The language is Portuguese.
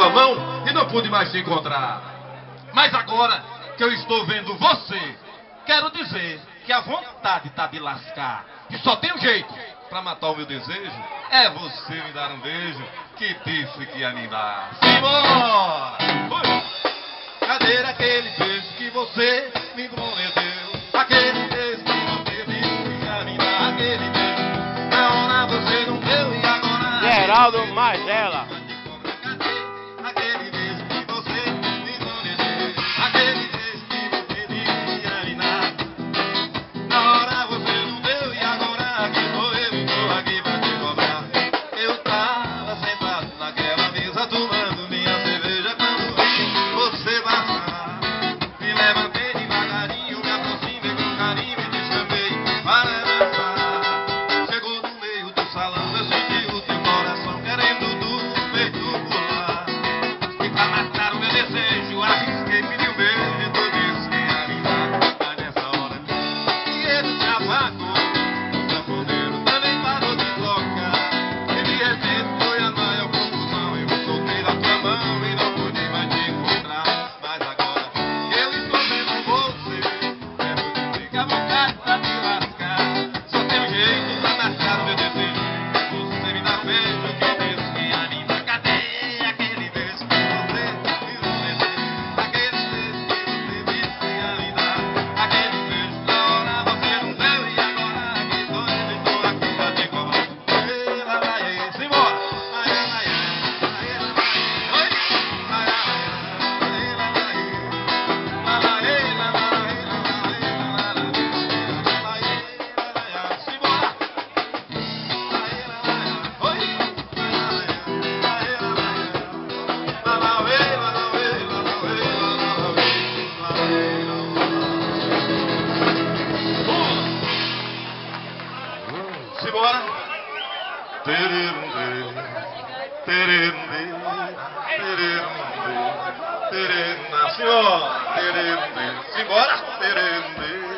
sua mão e não pude mais te encontrar. Mas agora que eu estou vendo você, quero dizer que a vontade tá de lascar. E só tem um jeito pra matar o meu desejo, é você me dar um beijo que disse que ia me dar. Simbora! Cadê aquele beijo que você me prometeu? Aquele beijo que você disse que ia me dar. Aquele beijo, na hora você não deu e agora... Geraldo Magela. Aquele beijo que você me prometeu. Aquele beijo que você disse que ia me dar. Na hora você não deu e agora aqui sou eu e estou aqui pra te cobrar. Eu tava sentado naquela mesa tomando minha cerveja quando vi você passar. Me levantei devagarinho, me aproximei com carinho e te chamei para dançar. Chegou no meio do salão, eu senti o teu coração querendo do peito pular. E pra matar o meu desejo, arrisquei, pedi um beijo, tu disse que ia me dar. Mas nessa hora que ele se apagou, o sanfoneiro também parou de tocar. E de repente foi a maior confusão, eu soltei da tua mão e não pude mais te encontrar. Mas agora que eu estou vendo você, quero dizer que a vontade tá de lascar. Só tem um jeito pra matar o meu desejo, você me dá um beijo que disse que ia me dar. Cadê aquele beijo que você me prometeu? Aquele beijo que você disse que ia me dar. Aquele beijo na hora você não deu e agora aqui estou aqui pra te cobrar. Simbora! Simbora! Simbora!